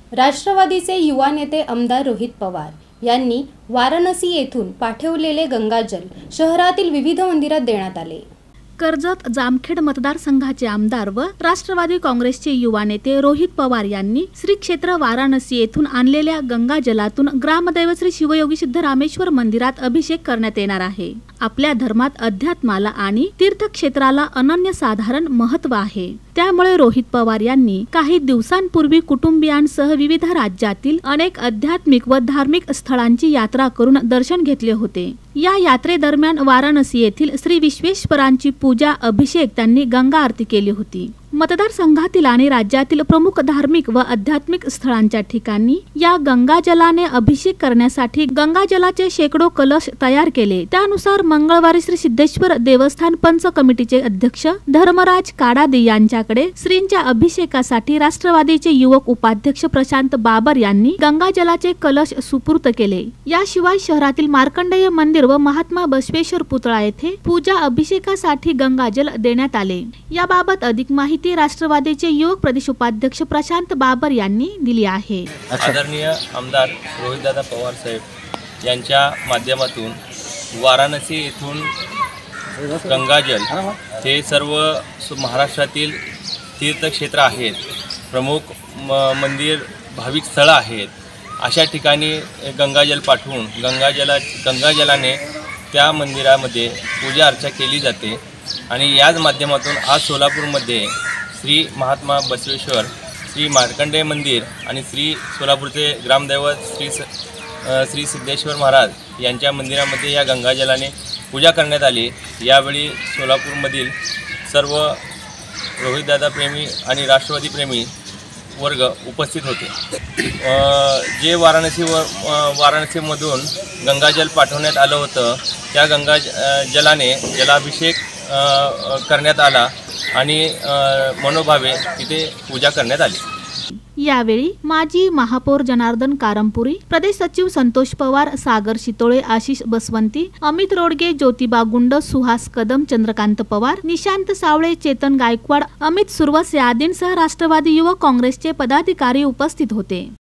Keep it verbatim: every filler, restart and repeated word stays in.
राष्ट्रवादीचे युवा नेते आमदार रोहित पवार यांनी वाराणसी येथून पाठवलेले गंगाजल शहरातील विविध मंदिरात देण्यात आले। कर्जत जामखेड मतदारसंघाचे आमदार व राष्ट्रवादी काँग्रेसचे युवा नेते रोहित पवार यांनी श्री क्षेत्र वाराणसी येथून आणलेल्या गंगाजलातून ग्रामदैवत श्री शिवयोगी सिद्धरामेश्वर मंदिरात अभिषेक करण्यात येणार आहे। आपल्या धर्मात अध्यात्माला आणि तीर्थक्षेत्राला अनन्यसाधारण महत्त्व आहे। त्यामुळे रोहित पवार यांनी काही दिवसांपूर्वी कुटुंबियांसह विविध राज्यातील अनेक आध्यात्मिक व धार्मिक स्थळांची यात्रा करून दर्शन घेतले होते। या यात्रेदरम्यान वाराणसी येथील श्री विश्वेश्वरांची पूजा अभिषेक त्यांनी गंगा आरती केली होती। मतदारसंघातील आणि राज्यातील प्रमुख धार्मिक व आध्यात्मिक स्थळांच्या ठिकाणी या गंगाजलाने अभिषेक करण्यासाठी गंगाजलाचे शेकडो कलश तयार केले। त्यानुसार मंगळवारी श्री सिद्धेश्वर देवस्थान पंच कमिटीचे अध्यक्ष धर्मराज काडादे यांच्याकडे श्रींच्या अभिषेकासाठी राष्ट्रवादीचे युवक उपाध्यक्ष प्रशांत बाबर यांनी गंगाजलाचे कलश सुपूर्त केले। याशिवाय शहरातील मार्कंडेय मंदिर व महात्मा बसवेश्वर पुतळा येथे पूजा अभिषेकासाठी गंगाजल देण्यात आले। याबाबत अधिक माहिती राष्ट्रवादीचे युवक प्रदेश उपाध्यक्ष प्रशांत बाबर यांनी दिली आहे। आदरणीय आमदार रोहितदादा पवार साहेब यांच्या माध्यमातून वाराणसी येथून गंगाजल हे सर्व महाराष्ट्रातील तीर्थक्षेत्र आहेत, प्रमुख मंदिर भाविक स्थळं आहेत, अशा ठिकाणी गंगाजल पाठवून गंगाजला गंगाजलाने त्या मंदिरामध्ये पूजा अर्चा केली जाते। आणि याच माध्यमातून आज सोलापूरमध्ये श्री महात्मा बसवेश्वर, श्री मार्कंडेय मंदिर आणि श्री सोलापूरचे ग्रामदैवत श्री श्री सिद्धेश्वर महाराज यांच्या मंदिरामध्ये या गंगाजलाने पूजा करण्यात आली। यावेळी सोलापूरमधील सर्व रोहितदादा प्रेमी आणि राष्ट्रवादी प्रेमी वर्ग उपस्थित होते। जे वाराणसी व वाराणसीमधून गंगाजल पाठवण्यात आलं होतं त्या गंगा जलाने जलाभिषेक करण्यात आला आणि मनोभावे तिथे पूजा करण्यात आली। यावेळी माजी महापौर जनार्दन कारंपुरी, प्रदेश सचिव संतोष पवार, सागर शितोळे, आशिष बसवंती, अमित रोडगे, ज्योतिबा गुंड, सुहास कदम, चंद्रकांत पवार, निशांत सावळे, चेतन गायकवाड, अमित सुरवस आदींसह राष्ट्रवादी युवक काँग्रेसचे पदाधिकारी उपस्थित होते।